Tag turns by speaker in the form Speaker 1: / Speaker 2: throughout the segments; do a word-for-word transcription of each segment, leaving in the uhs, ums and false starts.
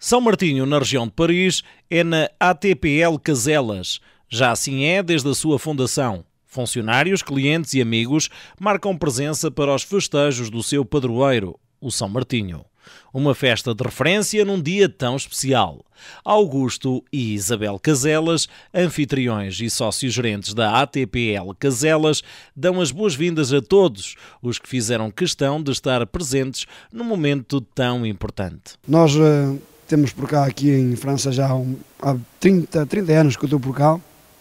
Speaker 1: São Martinho, na região de Paris, é na A T P L Caselas. Já assim é desde a sua fundação. Funcionários, clientes e amigos marcam presença para os festejos do seu padroeiro, o São Martinho. Uma festa de referência num dia tão especial. Augusto e Isabel Caselas, anfitriões e sócios-gerentes da A T P L Caselas, dão as boas-vindas a todos os que fizeram questão de estar presentes num momento tão importante.
Speaker 2: Nós uh, temos por cá aqui em França já um, há trinta, trinta anos que eu estou por cá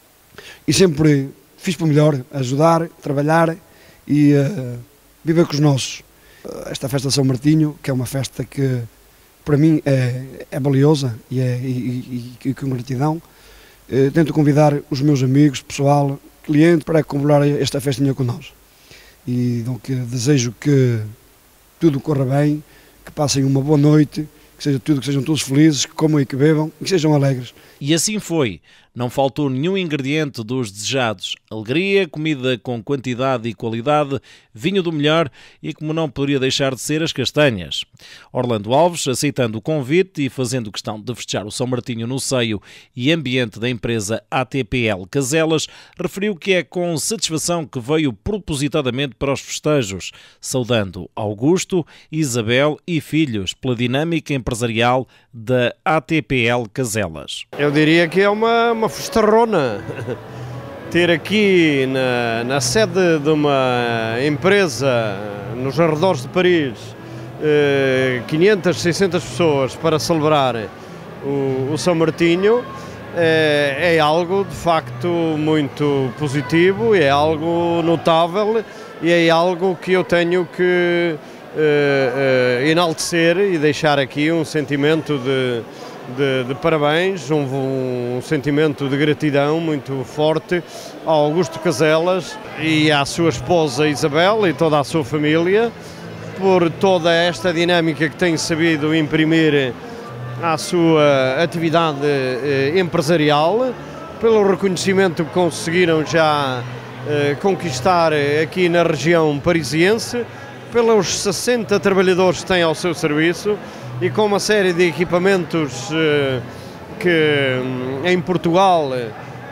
Speaker 2: e sempre fiz por melhor, ajudar, trabalhar e uh, viver com os nossos. Esta festa de São Martinho, que é uma festa que para mim é, é valiosa e, é, e, e, e com gratidão, eh, tento convidar os meus amigos, pessoal, clientes, para comemorar esta festinha connosco. E então, que desejo que tudo corra bem, que passem uma boa noite, que seja tudo, que sejam todos felizes, que comam e que bebam e que sejam alegres.
Speaker 1: E assim foi. Não faltou nenhum ingrediente dos desejados. Alegria, comida com quantidade e qualidade, vinho do melhor e, como não poderia deixar de ser, as castanhas. Orlando Alves, aceitando o convite e fazendo questão de festejar o São Martinho no seio e ambiente da empresa A T P L Caselas, referiu que é com satisfação que veio propositadamente para os festejos, saudando Augusto, Isabel e filhos pela dinâmica empresarial da A T P L Caselas.
Speaker 3: Eu diria que é uma, uma festarrona ter aqui na, na sede de uma empresa nos arredores de Paris eh, quinhentas, seiscentas pessoas para celebrar o, o São Martinho. É, é algo de facto muito positivo, é algo notável e é algo que eu tenho que eh, eh, enaltecer e deixar aqui um sentimento de De, de parabéns, um, um sentimento de gratidão muito forte ao Augusto Caselas e à sua esposa Isabel e toda a sua família por toda esta dinâmica que tem sabido imprimir à sua atividade eh, empresarial, pelo reconhecimento que conseguiram já eh, conquistar aqui na região parisiense, pelos sessenta trabalhadores que têm ao seu serviço e com uma série de equipamentos eh, que em Portugal eh,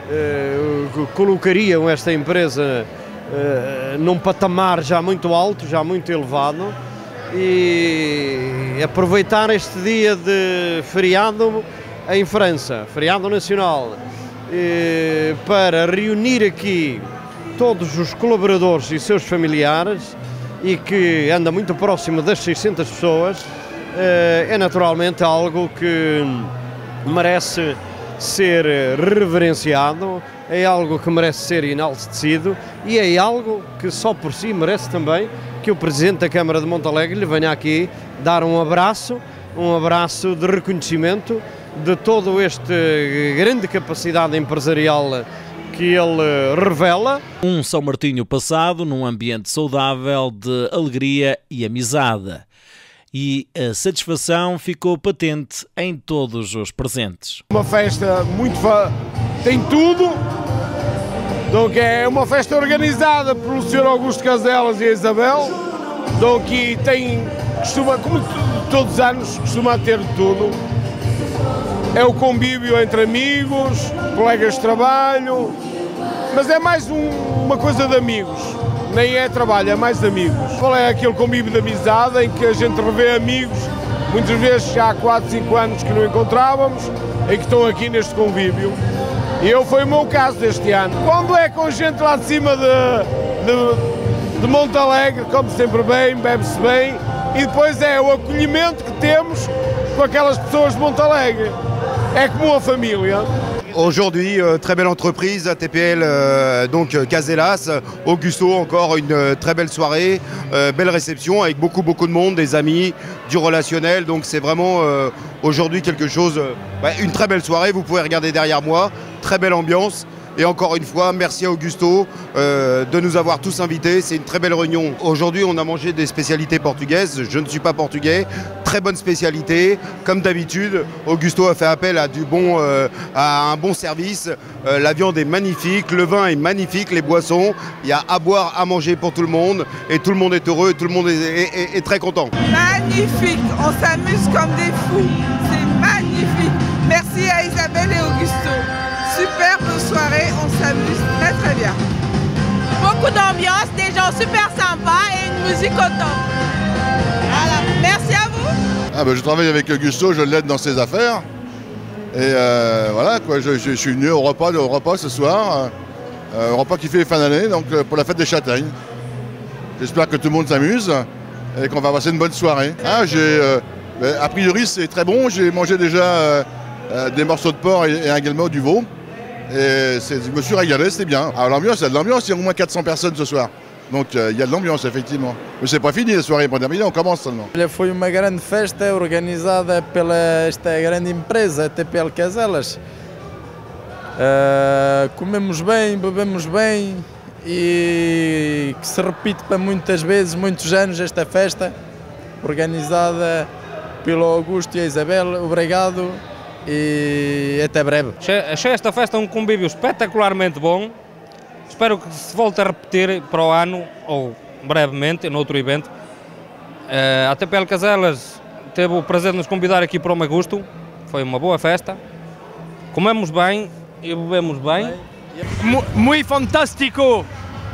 Speaker 3: colocariam esta empresa eh, num patamar já muito alto, já muito elevado, e aproveitar este dia de feriado em França, feriado nacional, eh, para reunir aqui todos os colaboradores e seus familiares e que anda muito próximo das seiscentas pessoas. É naturalmente algo que merece ser reverenciado, é algo que merece ser enaltecido e é algo que só por si merece também que o Presidente da Câmara de Montalegre lhe venha aqui dar um abraço, um abraço de reconhecimento de todo este grande capacidade empresarial que ele revela.
Speaker 1: Um São Martinho passado num ambiente saudável de alegria e amizade. E a satisfação ficou patente em todos os presentes.
Speaker 4: Uma festa muito... Fa... tem tudo, então, que é uma festa organizada pelo senhor Augusto Caselas e a Isabel, então, que tem, costuma, como todos os anos, costuma ter tudo. É o convívio entre amigos, colegas de trabalho, mas é mais um, uma coisa de amigos. Nem é trabalho, é mais amigos. Qual é aquele convívio de amizade em que a gente revê amigos, muitas vezes já há quatro, cinco anos que não encontrávamos, e que estão aqui neste convívio. E eu foi o meu caso deste ano. Quando é com gente lá de cima de, de, de Montalegre, come-se sempre bem, bebe-se bem, e depois é o acolhimento que temos com aquelas pessoas de Montalegre. É como uma família.
Speaker 5: Aujourd'hui, euh, très belle entreprise, A T P L, euh, donc Caselas, Augusto, encore une euh, très belle soirée, euh, belle réception avec beaucoup beaucoup de monde, des amis, du relationnel, donc c'est vraiment euh, aujourd'hui quelque chose, euh, ouais, une très belle soirée, vous pouvez regarder derrière moi, très belle ambiance. Et encore une fois, merci à Augusto euh, de nous avoir tous invités. C'est une très belle réunion. Aujourd'hui, on a mangé des spécialités portugaises. Je ne suis pas portugais. Très bonne spécialité. Comme d'habitude, Augusto a fait appel à, du bon, euh, à un bon service. Euh, la viande est magnifique, le vin est magnifique, les boissons. Il y a à boire, à manger pour tout le monde. Et tout le monde est heureux et tout le monde est, est, est, est très content.
Speaker 6: Magnifique, on s'amuse comme des fous. C'est magnifique. ambiance, des gens super sympas et une musique au top. Voilà, merci à vous.
Speaker 7: Ah ben, je travaille avec Augusto, je l'aide dans ses affaires. Et euh, voilà, quoi, je, je, je suis venu au repas, au repas ce soir, euh, au repas qui fait fin d'année, donc euh, pour la fête des châtaignes. J'espère que tout le monde s'amuse et qu'on va passer une bonne soirée. Ah, j'ai, euh, ben, a priori, c'est très bon. J'ai mangé déjà euh, euh, des morceaux de porc et, et également du veau. Et je me suis régalé, c'était bien. Alors l'ambiance, il y a de l'ambiance, il y a au moins quatre cents personnes ce soir. Donc uh, il y a de l'ambiance, effectivement. Mas c'est pas fini, a soirée para terminar, on commence seulement.
Speaker 8: Foi uma grande festa organizada pela esta grande empresa, T P L Caselas. Uh, comemos bem, bebemos bem e que se repite para muitas vezes, muitos anos, esta festa organizada pelo Augusto e a Isabel. Obrigado e até breve.
Speaker 9: Achei esta festa um convívio espetacularmente bom. Espero que se volte a repetir para o ano, ou brevemente, noutro evento. Uh, a T P L Caselas teve o prazer de nos convidar aqui para o Augusto. Foi uma boa festa. Comemos bem e bebemos bem.
Speaker 10: Muito fantástico!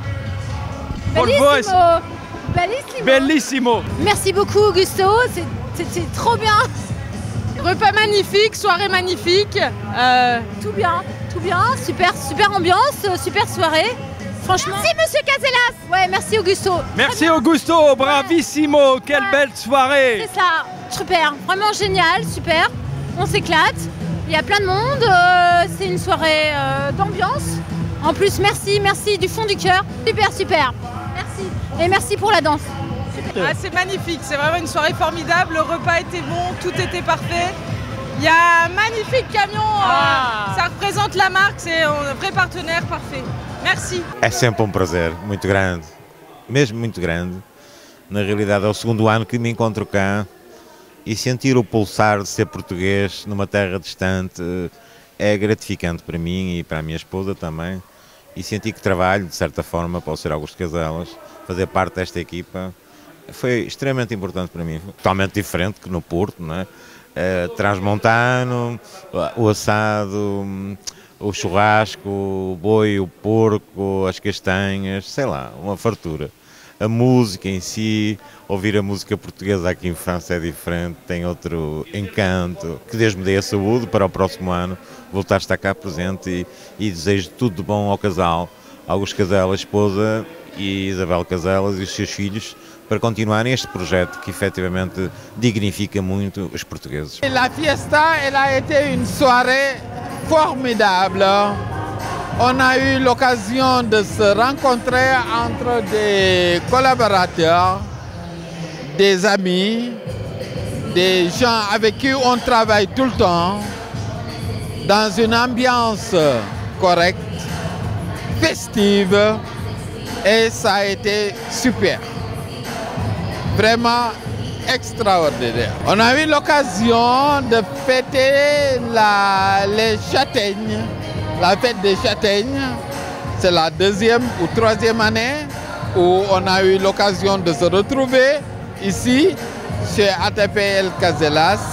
Speaker 11: Bellissimo! Bellissimo!
Speaker 10: Bellissimo!
Speaker 11: Merci beaucoup, Augusto. C'est trop bien!
Speaker 6: Repas magnifique, soirée magnifique. Euh,
Speaker 11: tout bien, tout bien, super, super ambiance, super soirée. Franchement.
Speaker 6: Merci Monsieur Caselas.
Speaker 11: Ouais, merci Augusto.
Speaker 10: Merci Augusto, bravissimo, ouais. Quelle ouais. belle soirée.
Speaker 11: C'est ça, super, vraiment génial, super. On s'éclate, il y a plein de monde, euh, c'est une soirée euh, d'ambiance. En plus, merci, merci du fond du cœur. Super, super. Merci. Et merci pour la danse.
Speaker 6: Ah, c'est magnifique, c'est vraiment une soirée formidable, le repas était bon, tout était parfait. Il y a un magnifique camion, ah. euh, ça représente la marque, c'est un vrai partenaire parfait. Merci.
Speaker 12: É sempre um prazer muito grande, mesmo muito grande. Na realidade é o segundo ano que me encontro cá e sentir o pulsar de ser português numa terra distante é gratificante para mim e para a minha esposa também. E sentir que trabalho, de certa forma, para o Sr Augusto Caselas, fazer parte desta equipa. Foi extremamente importante para mim, totalmente diferente que no Porto, não é? Uh, transmontano, o assado, o churrasco, o boi, o porco, as castanhas, sei lá, uma fartura. A música em si, ouvir a música portuguesa aqui em França é diferente, tem outro encanto. Que Deus me dê a saúde para o próximo ano voltar a estar cá presente e, e desejo tudo de bom ao casal, Augusto Caselas, a esposa, e Isabel Caselas e os seus filhos, para continuarem este projeto que efetivamente dignifica muito os portugueses.
Speaker 8: La fiesta, elle a été une soirée formidable. On a eu l'occasion de se rencontrer entre des collaborateurs, des amis, des gens avec qui on travaille tout le temps, dans une ambiance correcte, festive, et ça a été super. Vraiment extraordinaire. On a eu l'occasion de fêter la, les châtaignes, la fête des châtaignes. C'est la deuxième ou troisième année où on a eu l'occasion de se retrouver ici chez A T P L Caselas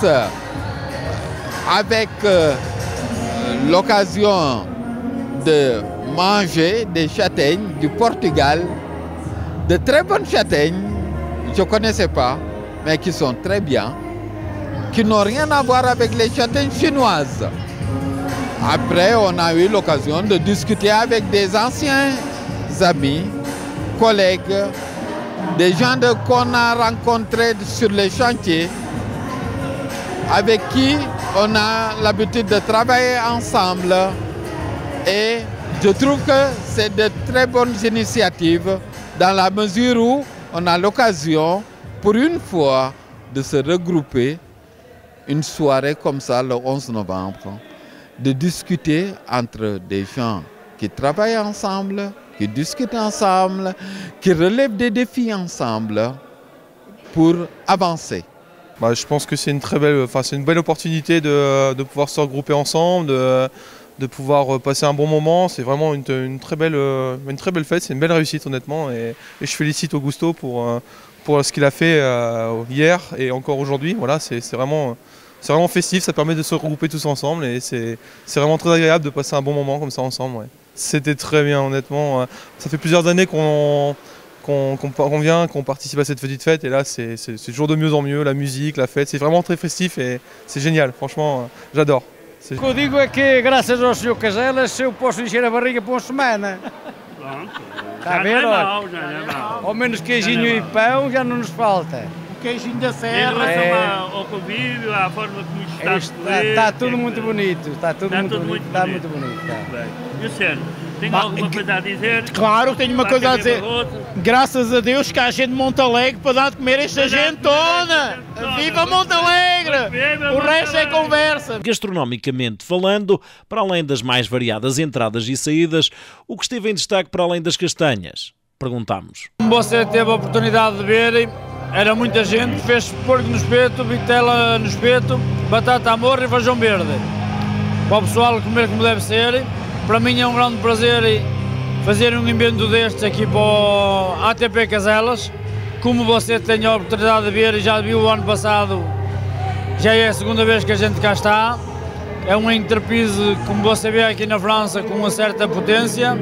Speaker 8: avec euh, l'occasion de manger des châtaignes du Portugal, de très bonnes châtaignes. Je ne connaissais pas, mais qui sont très bien, qui n'ont rien à voir avec les châtaignes chinoises. Après, on a eu l'occasion de discuter avec des anciens amis, collègues, des gens de, qu'on a rencontrés sur les chantiers, avec qui on a l'habitude de travailler ensemble. Et je trouve que c'est de très bonnes initiatives dans la mesure où on a l'occasion, pour une fois, de se regrouper, une soirée comme ça, le onze novembre, de discuter entre des gens qui travaillent ensemble, qui discutent ensemble, qui relèvent des défis ensemble pour avancer.
Speaker 13: Bah, je pense que c'est une très belle, enfin, c'est une belle opportunité de, de pouvoir se regrouper ensemble, de, de pouvoir passer un bon moment. C'est vraiment une, une, très belle, une très belle fête, c'est une belle réussite honnêtement. Et, et je félicite Augusto pour, pour ce qu'il a fait hier et encore aujourd'hui. Voilà, c'est vraiment, c'est vraiment festif, ça permet de se regrouper tous ensemble et c'est vraiment très agréable de passer un bon moment comme ça ensemble. Ouais. c'était très bien, honnêtement. Ça fait plusieurs années qu'on qu'on qu'on qu'on vient, qu'on participe à cette petite fête, et là c'est toujours de mieux en mieux, la musique, la fête, c'est vraiment très festif et c'est génial, franchement, j'adore.
Speaker 14: O que eu digo é que, graças ao senhor Caselas, eu posso encher a barriga por uma semana.
Speaker 15: Pronto.
Speaker 14: Está a ver?
Speaker 15: Já não é mau, já não é mau.
Speaker 14: Ao menos queijinho e pão já não nos falta.
Speaker 15: O queijinho da serra. Em relação
Speaker 14: é...
Speaker 15: ao convívio, à forma como isto está a
Speaker 14: está, está tudo é muito bonito, está tudo,
Speaker 15: está
Speaker 14: muito,
Speaker 15: tudo
Speaker 14: bonito,
Speaker 15: muito
Speaker 14: está
Speaker 15: bonito.
Speaker 14: muito bonito. Está.
Speaker 15: Bem. E o Sérgio, tem
Speaker 16: Bah,
Speaker 15: alguma coisa a dizer?
Speaker 16: Claro que tenho uma coisa a dizer.
Speaker 15: Barroso?
Speaker 16: Graças a Deus que há gente de Montalegre para dar de comer esta gente toda. Viva Montalegre! O resto é conversa.
Speaker 1: Gastronomicamente falando, para além das mais variadas entradas e saídas, o que esteve em destaque para além das castanhas? Perguntámos.
Speaker 14: Como você teve a oportunidade de ver, era muita gente, fez porco no espeto, vitela no espeto, batata à morra e feijão verde. Para o pessoal comer como deve ser. Para mim é um grande prazer fazer um evento destes aqui para o A T P Caselas. Como você tem a oportunidade de ver e já viu o ano passado, já é a segunda vez que a gente cá está. É um entreprise, como você vê aqui na França, com uma certa potência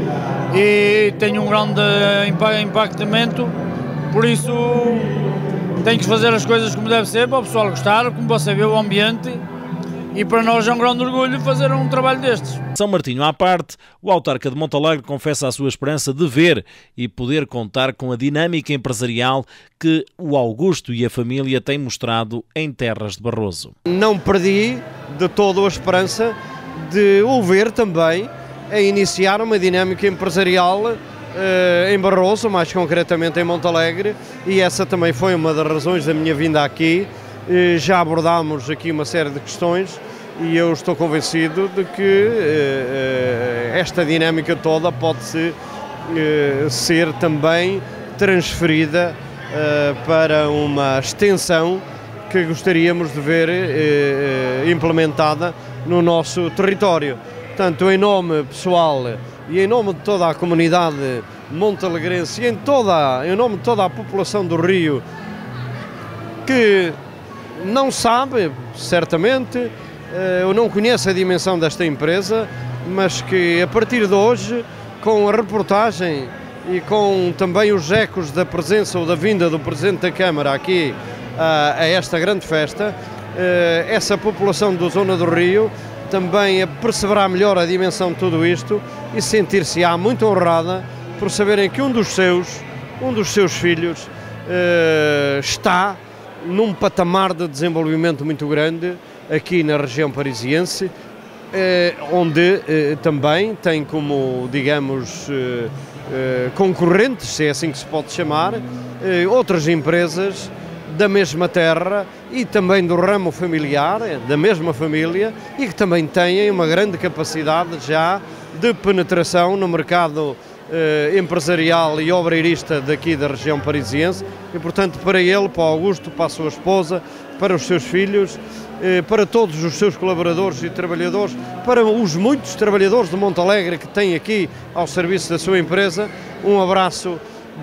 Speaker 14: e tem um grande impactamento. Por isso tem que fazer as coisas como deve ser para o pessoal gostar, como você vê o ambiente. E para nós é um grande orgulho fazer um trabalho destes.
Speaker 1: São Martinho à parte, o autarca de Montalegre confessa a sua esperança de ver e poder contar com a dinâmica empresarial que o Augusto e a família têm mostrado em terras de Barroso.
Speaker 3: Não perdi de todo a esperança de o ver também a iniciar uma dinâmica empresarial eh, em Barroso, mais concretamente em Montalegre, e essa também foi uma das razões da minha vinda aqui. Já abordámos aqui uma série de questões e eu estou convencido de que eh, esta dinâmica toda pode-se eh, ser também transferida eh, para uma extensão que gostaríamos de ver eh, implementada no nosso território. Portanto, em nome pessoal e em nome de toda a comunidade montalegrense e em, toda, em nome de toda a população do Rio, que não sabe, certamente, eu não conheço a dimensão desta empresa, mas que a partir de hoje, com a reportagem e com também os ecos da presença ou da vinda do Presidente da Câmara aqui a, a esta grande festa, essa população da zona do Rio também perceberá melhor a dimensão de tudo isto e sentir-se-á muito honrada por saberem que um dos seus, um dos seus filhos está num patamar de desenvolvimento muito grande aqui na região parisiense, eh, onde eh, também tem como, digamos, eh, eh, concorrentes, se é assim que se pode chamar, eh, outras empresas da mesma terra e também do ramo familiar, da mesma família, e que também têm uma grande capacidade já de penetração no mercado Eh, empresarial e obreirista daqui da região parisiense e, portanto, para ele, para o Augusto, para a sua esposa, para os seus filhos, eh, para todos os seus colaboradores e trabalhadores, para os muitos trabalhadores de Montalegre que têm aqui ao serviço da sua empresa, um abraço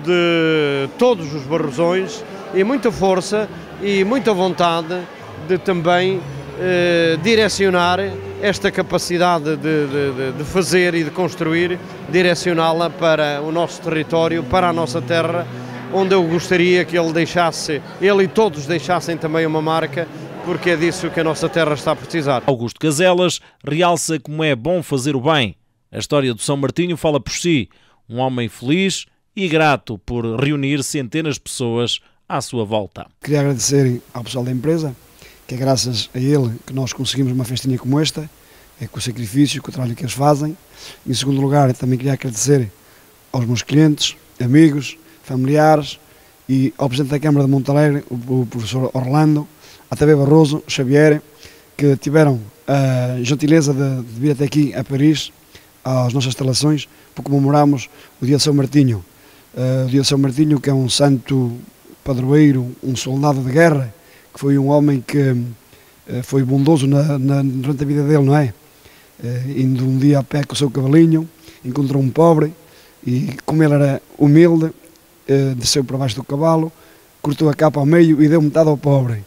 Speaker 3: de todos os barrosões e muita força e muita vontade de também eh, direcionar esta capacidade de, de, de fazer e de construir, direcioná-la para o nosso território, para a nossa terra, onde eu gostaria que ele deixasse, ele e todos deixassem também uma marca, porque é disso que a nossa terra está a precisar.
Speaker 1: Augusto Caselas realça como é bom fazer o bem. A história do São Martinho fala por si. Um homem feliz e grato por reunir centenas de pessoas à sua volta.
Speaker 2: Queria agradecer ao pessoal da empresa, que é graças a ele que nós conseguimos uma festinha como esta, é com o sacrifício, com o trabalho que eles fazem. Em segundo lugar, também queria agradecer aos meus clientes, amigos, familiares e ao Presidente da Câmara de Montalegre, o professor Orlando, a T V Barroso, Xavier, que tiveram a gentileza de, de vir até aqui a Paris, às nossas instalações, para comemorarmos o dia de São Martinho. Uh, o dia de São Martinho, que é um santo padroeiro, um soldado de guerra, que foi um homem que uh, foi bondoso na, na, durante a vida dele, não é? Uh, indo um dia a pé com o seu cavalinho, encontrou um pobre e, como ele era humilde, uh, desceu para baixo do cavalo, cortou a capa ao meio e deu metade ao pobre.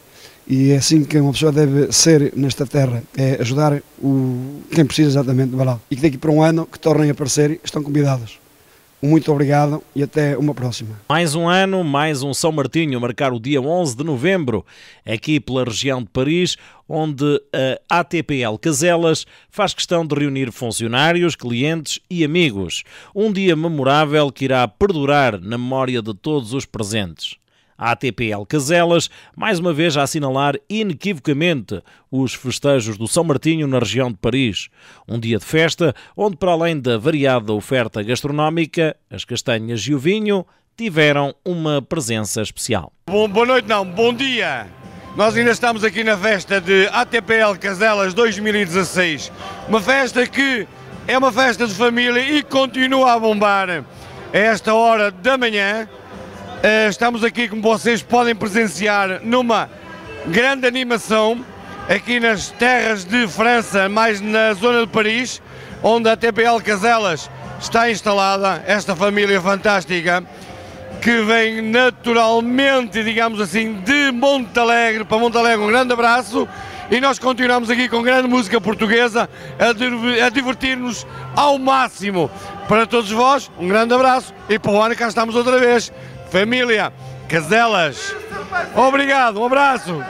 Speaker 2: E é assim que uma pessoa deve ser nesta terra, é ajudar o, quem precisa exatamente do Valado. E que daqui para um ano que tornem a aparecer, estão convidados. Muito obrigado e até uma próxima.
Speaker 1: Mais um ano, mais um São Martinho, a marcar o dia onze de novembro, aqui pela região de Paris, onde a A T P L Caselas faz questão de reunir funcionários, clientes e amigos. Um dia memorável que irá perdurar na memória de todos os presentes. A A T P L Caselas, mais uma vez a assinalar inequivocamente os festejos do São Martinho na região de Paris. Um dia de festa onde, para além da variada oferta gastronómica, as castanhas e o vinho tiveram uma presença especial.
Speaker 4: Bom, boa noite não, bom dia! Nós ainda estamos aqui na festa de A T P L Caselas dois mil e dezasseis. Uma festa que é uma festa de família e continua a bombar a esta hora da manhã. Estamos aqui, como vocês podem presenciar, numa grande animação aqui nas terras de França, mais na zona de Paris, onde a A T P L Caselas está instalada, esta família fantástica que vem naturalmente, digamos assim, de Montalegre. Para Montalegre um grande abraço e nós continuamos aqui com grande música portuguesa a divertir-nos ao máximo. Para todos vós, um grande abraço e para o ano cá estamos outra vez. Família Caselas, obrigado, um abraço.
Speaker 17: Eu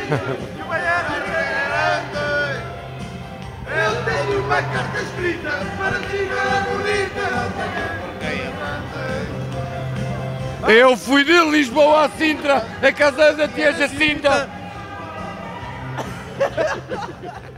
Speaker 17: tenho uma carta escrita para ti, bonita.
Speaker 4: Eu fui de Lisboa a Sintra, a Caselas a Tia Jacinta.